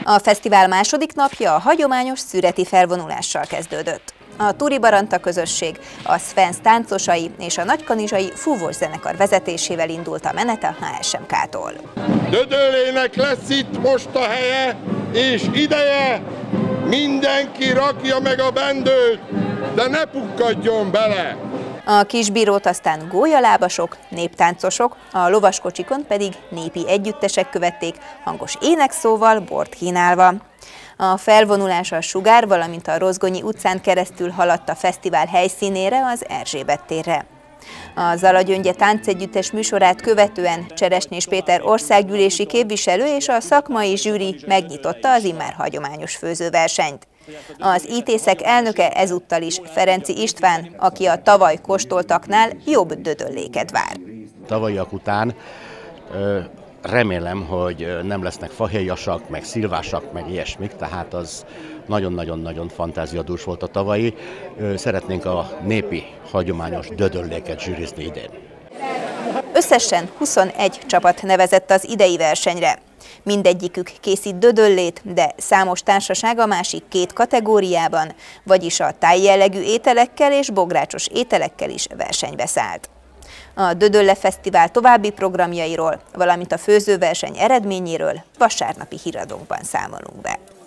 A fesztivál második napja a hagyományos szüreti felvonulással kezdődött. A Turi Baranta közösség, a Svens táncosai és a nagykanizsai fúvós zenekar vezetésével indult a menet a HSMK-tól. Dödöllének lesz itt most a helye és ideje, mindenki rakja meg a bendőt, de ne pukkadjon bele! A kisbírót aztán gólyalábasok, néptáncosok, a lovaskocsikon pedig népi együttesek követték, hangos énekszóval, bort kínálva. A felvonulás a Sugár, valamint a Rozgonyi utcán keresztül haladt a fesztivál helyszínére, az Erzsébet térre. A Zalagyöngye táncegyüttes műsorát követően Cseresnyés Péter országgyűlési képviselő és a szakmai zsűri megnyitotta az immár hagyományos főzőversenyt. Az ítészek elnöke ezúttal is Ferenczy István, aki a tavaly kóstoltaknál jobb dödölléket vár. Tavalyiak után remélem, hogy nem lesznek fahéjasak, meg szilvásak, meg ilyesmik, tehát az nagyon-nagyon-nagyon fantáziadús volt a tavalyi. Szeretnénk a népi, hagyományos dödölléket zsűrizni idén. Összesen 21 csapat nevezett az idei versenyre. Mindegyikük készít dödöllét, de számos társaság a másik két kategóriában, vagyis a tájjellegű ételekkel és bográcsos ételekkel is versenybe szállt. A Dödölle Fesztivál további programjairól, valamint a főzőverseny eredményéről vasárnapi híradónkban számolunk be.